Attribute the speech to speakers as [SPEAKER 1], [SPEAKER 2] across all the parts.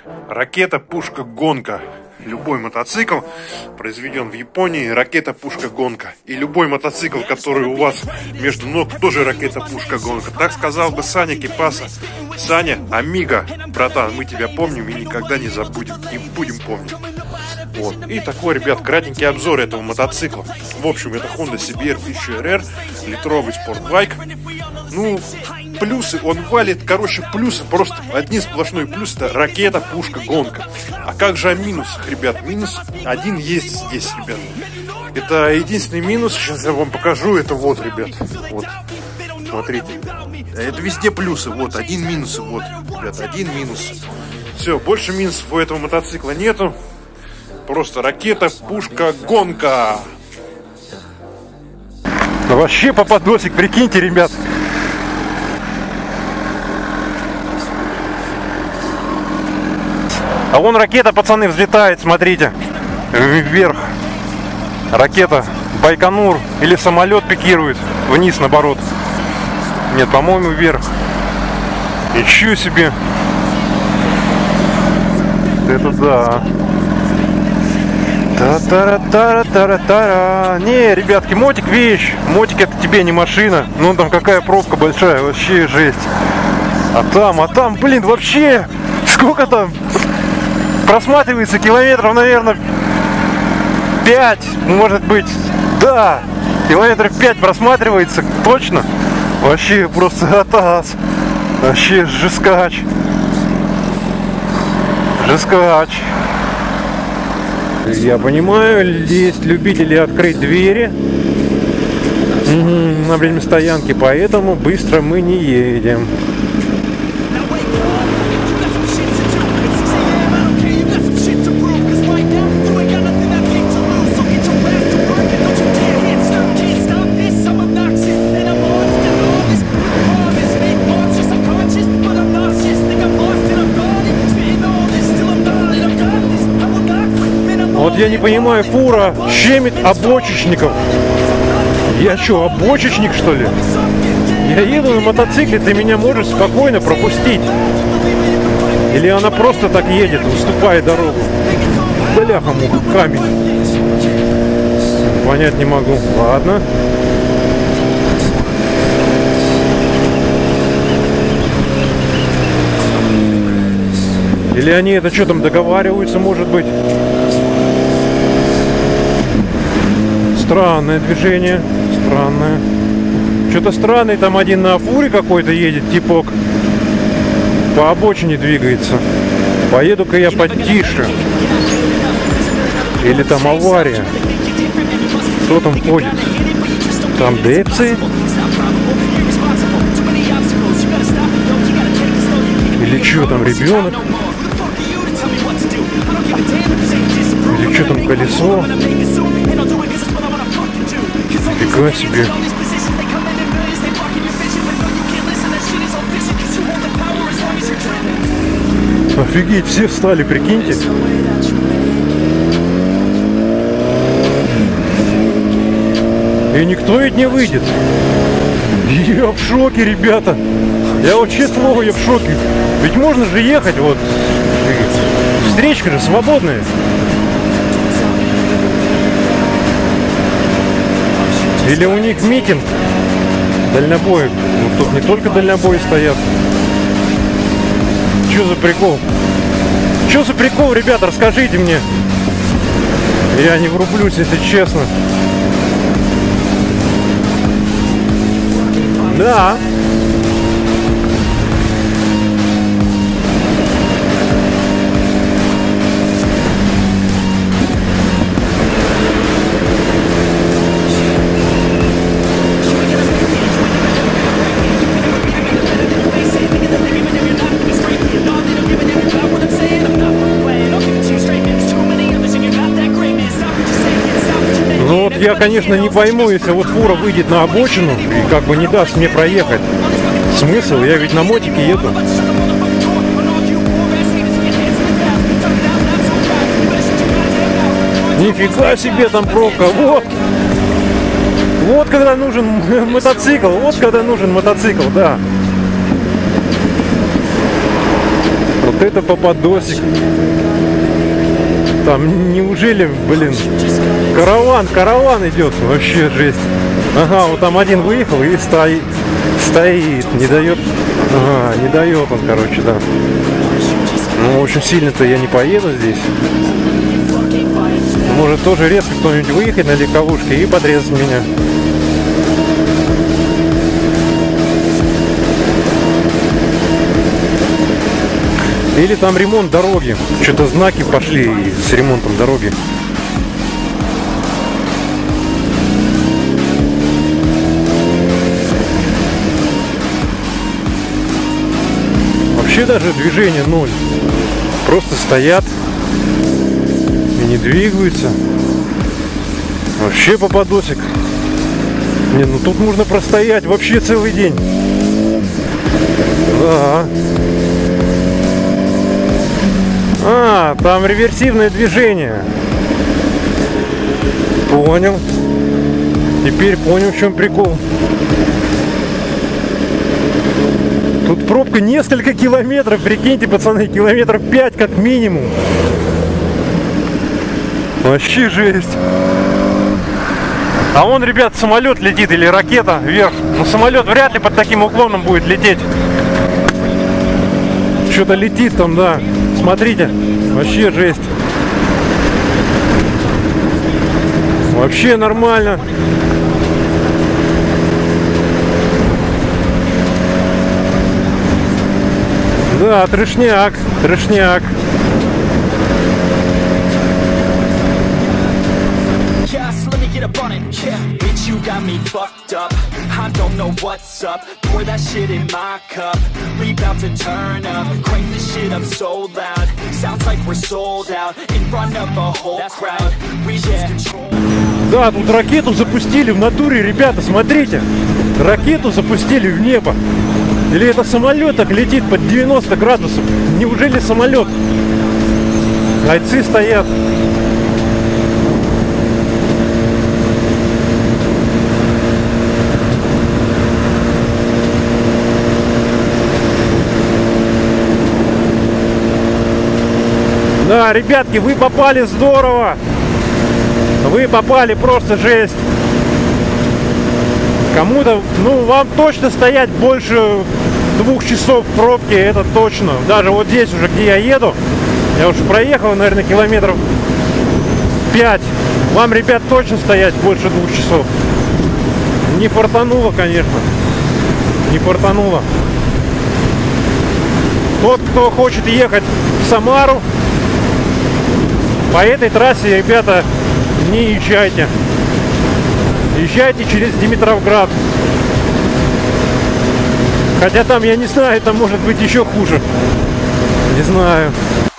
[SPEAKER 1] Ракета, пушка, гонка. Любой мотоцикл произведен в Японии, ракета, пушка, гонка. И любой мотоцикл, который у вас между ног, тоже ракета, пушка, гонка. Так сказал бы Саня Кипаса. Саня, амиго, братан, мы тебя помним и никогда не забудем, не будем помнить. Вот. И такой, ребят, кратенький обзор этого мотоцикла. В общем, это Honda CBR 1000RR, литровый спортбайк. Ну, плюсы он валит, короче, плюсы, просто один сплошной плюс, это ракета, пушка, гонка. А как же о минусах, ребят? Минус один есть здесь, ребят. Это единственный минус, сейчас я вам покажу, это вот, ребят, вот, смотрите. Это везде плюсы, вот, один минус, вот, ребят, один минус. Все, больше минусов у этого мотоцикла нету. Просто ракета, пушка, гонка.
[SPEAKER 2] Вообще попадосик, прикиньте, ребят. А вон ракета, пацаны, взлетает, смотрите. Вверх. Ракета Байконур. Или самолет пикирует. Вниз, наоборот. Нет, по-моему, вверх. Ничего себе. Это да. Та-та-ра-та-ра-та-ра-та-ра. Не, ребятки, мотик вещь. Мотик это тебе не машина. Ну там какая пробка большая, вообще жесть. А там, блин, вообще. Сколько там просматривается километров, наверное, 5, может быть. Да, километров 5 просматривается, точно. Вообще просто атас. Вообще жескач. Жескач. Я понимаю, есть любители открыть двери на время стоянки, поэтому быстро мы не едем. Вот я не понимаю, фура щемит обочечников. Я что, обочечник, что ли? Я еду на мотоцикле, ты меня можешь спокойно пропустить. Или она просто так едет, уступая дорогу. Бляха-муха, камень. Понять не могу. Ладно. Или они это что там договариваются, может быть? Странное движение, странное. Что-то странный, там один на фуре какой-то едет, типок. По обочине двигается. Поеду-ка я потише. Или там авария. Кто там ходит? Там депсы? Или что там, ребенок? Или что там, колесо? Фига себе. Офигеть, все встали, прикиньте. И никто ведь не выйдет. Я в шоке, ребята. Я вообще слово, я в шоке. Ведь можно же ехать, вот. Встречка же свободная. Или у них митинг дальнобоев. Ну, тут не только дальнобои стоят. Что за прикол? Что за прикол, ребята, расскажите мне. Я не врублюсь, если честно. Да. Я, конечно, не пойму, если вот фура выйдет на обочину и как бы не даст мне проехать. Смысл? Я ведь на мотике еду. Нифига себе там пробка. Вот. Вот когда нужен мотоцикл. Вот когда нужен мотоцикл, да. Вот это попадосик. Там неужели, блин, караван идет, вообще жесть. Ага, вот там один выехал и стоит, не дает, ага, не дает он, короче, да. Ну, очень сильно-то я не поеду здесь. Может тоже резко кто-нибудь выехать на легковушке и подрезать меня. Или там ремонт дороги. Что-то знаки пошли с ремонтом дороги. Вообще даже движения ноль. Просто стоят и не двигаются. Вообще попадосик. Не, ну тут нужно простоять вообще целый день. Да. А, там реверсивное движение. Понял. Теперь понял, в чем прикол. Тут пробка несколько километров, прикиньте, пацаны, километров 5 как минимум. Вообще жесть. А вон, ребят, самолет летит или ракета вверх. Но самолет вряд ли под таким уклоном будет лететь. Что-то летит там, да. Смотрите, вообще жесть. Вообще нормально. Да, трешняк, трешняк. You got me fucked up. I don't know what's up. Pour that shit in my cup. We about to turn up. Crank this shit up so loud. Sounds like we're sold out in front of a whole crowd. We lose control. Да, тут ракету запустили в натуре, ребята, смотрите. Ракету запустили в небо. Или это самолет так летит под 90 градусов? Неужели самолет? Бойцы стоят. Да, ребятки, вы попали здорово. Вы попали просто жесть. Кому-то, ну, вам точно стоять больше 2 часов в пробке, это точно. Даже вот здесь уже, где я еду, я уже проехал, наверное, километров 5. Вам, ребят, точно стоять больше 2 часов. Не фартануло, конечно. Не фартануло. Тот, кто хочет ехать в Самару, по этой трассе, ребята, не езжайте. Езжайте через Димитровград. Хотя там, я не знаю, там может быть еще хуже. Не знаю.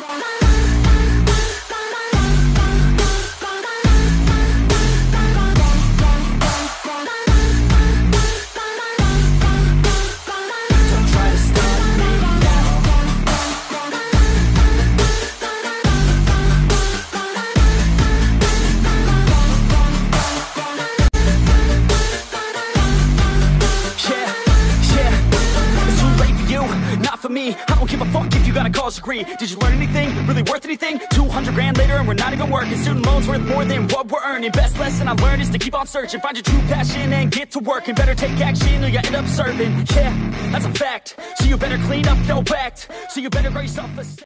[SPEAKER 3] I don't give a fuck if you got a college degree. Did you learn anything? Really worth anything? 200 grand later and we're not even working. Student loans worth more than what we're earning. Best lesson I learned is to keep on searching. Find your true passion and get to work. And better take action or you end up serving. Yeah, that's a fact. So you better clean up your act. So you better grow yourself a